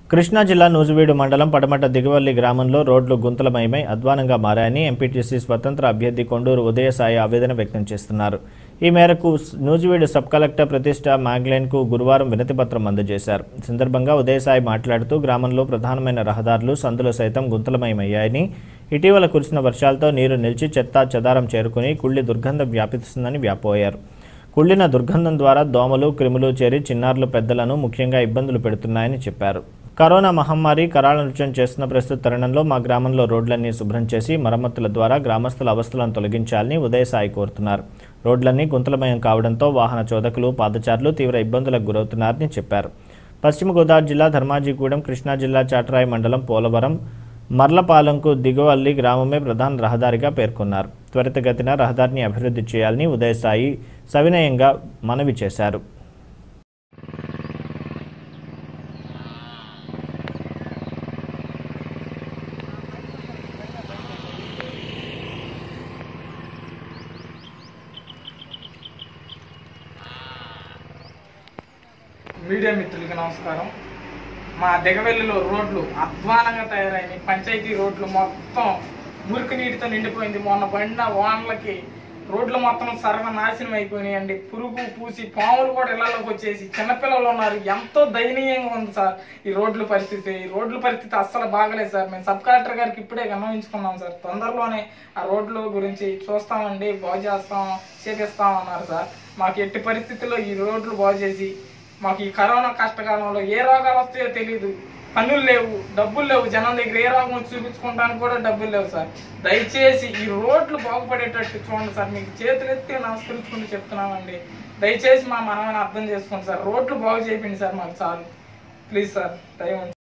కృష్ణా జిల్లా నూజివీడు మండలం పడమట దిగువల్లి గ్రామంలో రోడ్లు గుంతలమయమై అధ్వానంగా మారాయని ఎంపీటీసీ స్వతంత్ర అభ్యర్థి కొండూరు ఉదయసాయి ఆవేదన వ్యక్తం చేస్తున్నారు. ఈ మేరకు నూజివీడు సబ్ కలెక్టర్ ప్రతిష్ట మ్యాగ్లైన్కు గురువారం వినతిపత్రం అందజేశారు. ఈ సందర్భంగా ఉదయసాయి మాట్లాడుతూ గ్రామంలో ప్రధానమైన రహదారులు సందులు సైతం గుంతలమయమయ్యాయని, ఇటీవల కురిసిన వర్షాలతో నీరు నిలిచి చెత్తా చెదారం చేరుకుని కుళ్లి దుర్గంధం వ్యాపిస్తుందని వ్యాపోయారు. కుళ్లిన దుర్గంధం ద్వారా దోమలు, క్రిములు చేరి చిన్నారులు, పెద్దలను ముఖ్యంగా ఇబ్బందులు పెడుతున్నాయని చెప్పారు. కరోనా మహమ్మారి కరాళ నృత్యం చేస్తున్న ప్రస్తుత తరుణంలో మా గ్రామంలో రోడ్లన్నీ శుభ్రం చేసి మరమ్మతుల ద్వారా గ్రామస్తుల అవస్థలను తొలగించాలని ఉదయసాయి కోరుతున్నారు. రోడ్లన్నీ గుంతలమయం కావడంతో వాహన చోదకులు, పాదచారులు తీవ్ర ఇబ్బందులకు గురవుతున్నారని చెప్పారు. పశ్చిమ గోదావరి జిల్లా ధర్మాజిగూడెం, కృష్ణా జిల్లా చాటరాయి మండలం పోలవరం, మర్లపాలెంకు దిగువల్లి గ్రామమే ప్రధాన రహదారిగా పేర్కొన్నారు. త్వరితగతిన రహదారిని అభివృద్ధి చేయాలని ఉదయసాయి సవినయంగా మనవి చేశారు. మీడియా మిత్రులకి నమస్కారం. మా దిగవెల్లిలో రోడ్లు అధ్వానంగా తయారైనాయి. పంచాయతీ రోడ్లు మొత్తం మురికి నీటితో నిండిపోయింది. మొన్న పడిన వానలకి రోడ్లు మొత్తం సర్వనాశనం అయిపోయినాయండి. పురుగు పూసి పాములు కూడా ఇళ్లలోకి వచ్చేసి చిన్నపిల్లలు ఉన్నారు. ఎంతో దయనీయంగా ఉంది సార్ ఈ రోడ్ల పరిస్థితి. ఈ రోడ్ల పరిస్థితి అస్సలు బాగలేదు సార్. మేము సబ్ కలెక్టర్ గారికి ఇప్పుడే గమనించుకున్నాం సార్. తొందరలోనే ఆ రోడ్ల గురించి చూస్తామండి, బాగు చేస్తాం, చేపిస్తాం అన్నారు సార్. మాకు ఎట్టి పరిస్థితుల్లో ఈ రోడ్లు బాగు చేసి, మాకు ఈ కరోనా కష్టకాలంలో ఏ రోగాలు వస్తాయో తెలియదు, పనులు లేవు, డబ్బులు లేవు, జనం దగ్గర ఏ రోగం వచ్చి చూపించుకోవడానికి కూడా డబ్బులు లేవు సార్. దయచేసి ఈ రోడ్లు బాగుపడేటట్టు చూడండి సార్. మీకు చేతులెత్తి నమస్కరించుకుంటూ చెప్తున్నామండి. దయచేసి మా మనమని అర్థం చేసుకోండి సార్. రోడ్లు బాగు చేయండి సార్, మాకు చాలు ప్లీజ్ సార్. దయచేసి